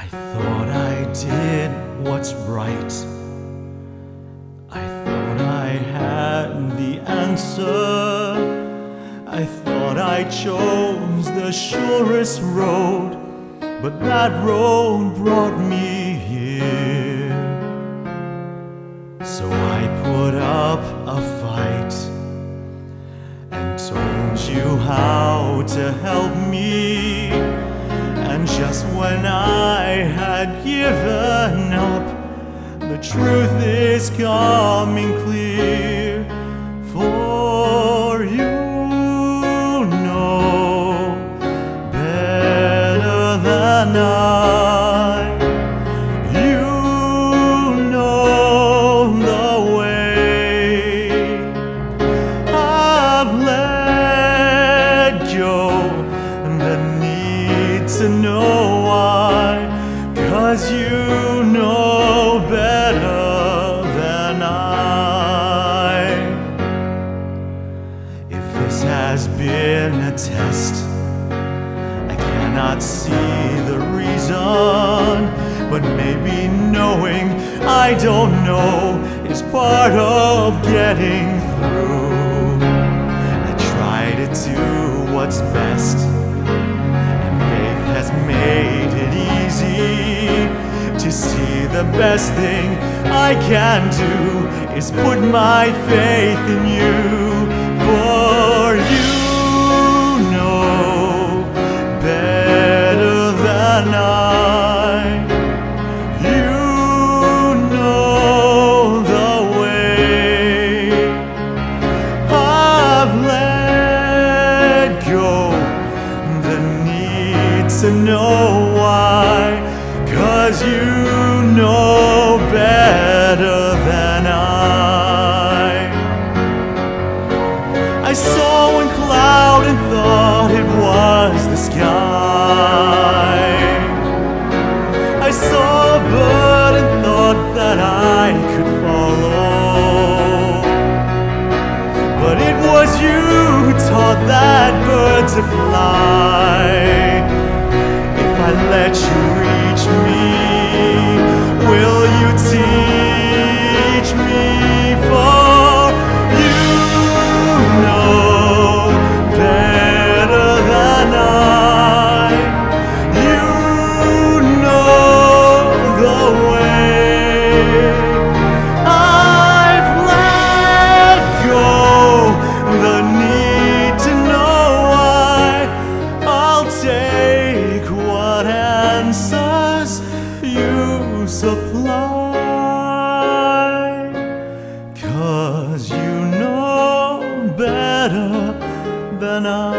I thought I did what's right. I thought I had the answer. I thought I chose the surest road, but that road brought me here. So I put up a fight and told you how to help me. And just when I had given up, the truth is coming clear. For you know better than I. You know the way. I've let go the need to know why, 'cause you know better than I. If this has been a test, I cannot see the reason, but maybe knowing I don't know is part of getting through. I try to do what's best, and faith has made it easy to see the best thing I can do is put my faith in you. For you know better than I. You know the way. I've let go the need to know why, 'cause you know better than I. I saw one cloud and thought it was the sky. I saw a bird and thought that I could follow. But it was you who taught that bird to fly. If I let you reach me, will you teach me? For you know better than I. You know the way. I've let go the need to know why. I'll take what answers you supply, 'cause you know better than I.